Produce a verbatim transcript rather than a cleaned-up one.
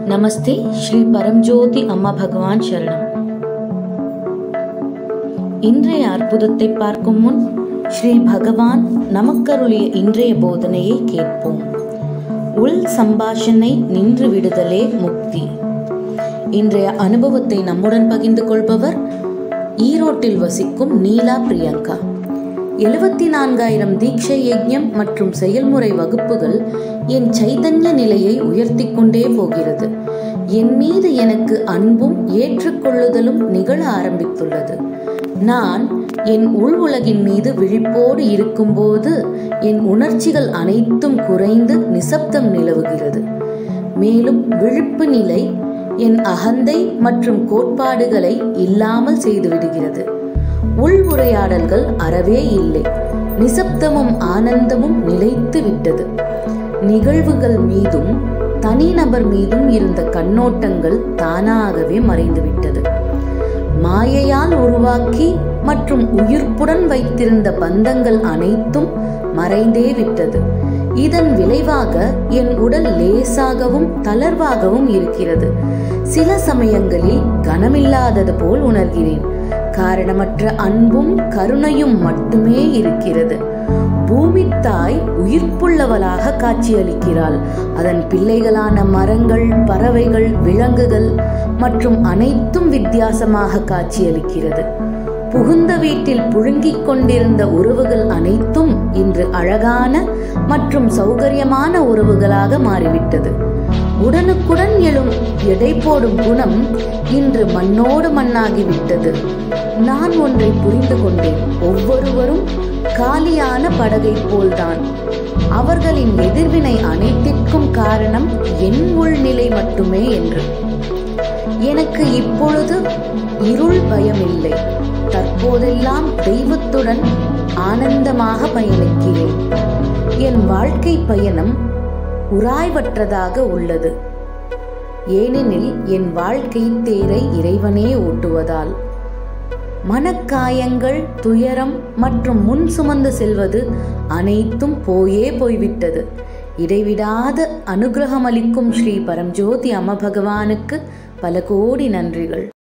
நமஸ்தே. ஸ்ரீ பரம்ஜோதி அம்மா பகவான் சரணம். இன்றைய அற்புதத்தை பார்க்கும் முன் ஸ்ரீ பகவான் நமக்கருளிய இன்றைய போதனையை கேட்போம். உள் சம்பாஷணை நின்று விடுதலே முக்தி. இன்றைய அனுபவத்தை நம்முடன் பகிர்ந்து கொள்பவர் ஈரோட்டில் வசிக்கும் நீலா பிரியங்கா. எழுபத்தி நான்காயிரம் தீட்சை யஜ்ஞம் மற்றும் செயல்முறை வகுப்புகள் என் சைதன்ய நிலையை உயர்த்தி கொண்டே போகிறது. என் மீது எனக்கு அன்பும் ஏற்றுக்கொள்ளுதலும் நிகழ ஆரம்பித்துள்ளது. நான் என் உள் உலகின் மீது விழிப்போடு இருக்கும்போது என் உணர்ச்சிகள் அனைத்தும் குறைந்து நிசப்தம் நிலவுகிறது. மேலும் விழிப்பு நிலை என் அகந்தை மற்றும் கோட்பாடுகளை இல்லாமல் செய்துவிடுகிறது. உள் உரையாடல்கள் அறவே இல்லை. நிசப்தமும் ஆனந்தமும் நிலைத்து விட்டது. நிகழ்வுகள் மீதும் தனிநபர் மீதும் இருந்த கண்ணோட்டங்கள் தானாகவே மறைந்துவிட்டது. மாயையால் உருவாக்கி மற்றும் உயிர்ப்புடன் வைத்திருந்த பந்தங்கள் அனைத்தும் மறைந்தே விட்டது. இதன் விளைவாக என் உடல் லேசாகவும் தளர்வாகவும் இருக்கிறது. சில சமயங்களில் கனமில்லாதது போல் உணர்கிறேன். காரணமற்ற அன்பும் கருணையும் மட்டுமே இருக்கிறது. பூமி தாய் உயிர்ப்புள்ளவளாக காட்சியளிக்கிறாள். அதன் பிள்ளைகளான மரங்கள், பறவைகள், விலங்குகள் மற்றும் அனைத்தும் வித்தியாசமாக காட்சியளிக்கிறது. புகுந்த வீட்டில் புழுங்கிக் கொண்டிருந்த உறவுகள் அனைத்தும் இன்று அழகான மற்றும் சௌகரியமான உறவுகளாக மாறிவிட்டது. உடனுக்குடன் எழும் எடை போடும் குணம் இன்று மண்ணோடு மண்ணாகிவிட்டது. நான் ஒன்றை புரிந்து கொண்டேன். ஒவ்வொருவரும் காலியான படகை போல்தான். அவர்களின் எதிர்வினை அனைத்திற்கும் காரணம் என் உள்நிலை மட்டுமே என்று. எனக்கு இப்பொழுது இருள் பயமில்லை. தற்போதெல்லாம் தெய்வத்துடன் ஆனந்தமாக பயணிக்கிறேன். என் வாழ்க்கை பயணம் உராய்வற்றதாக உள்ளது. ஏனெனில் என் வாழ்க்கை தேரை இறைவனே ஓட்டுவதால். மனக்காயங்கள், துயரம் மற்றும் முன் சுமந்து செல்வது அனைத்தும் போயே போய்விட்டது. இடைவிடாத அனுகிரகம் அளிக்கும் ஸ்ரீ பரம்ஜோதி அம்மா பகவானுக்கு பல கோடி நன்றிகள்.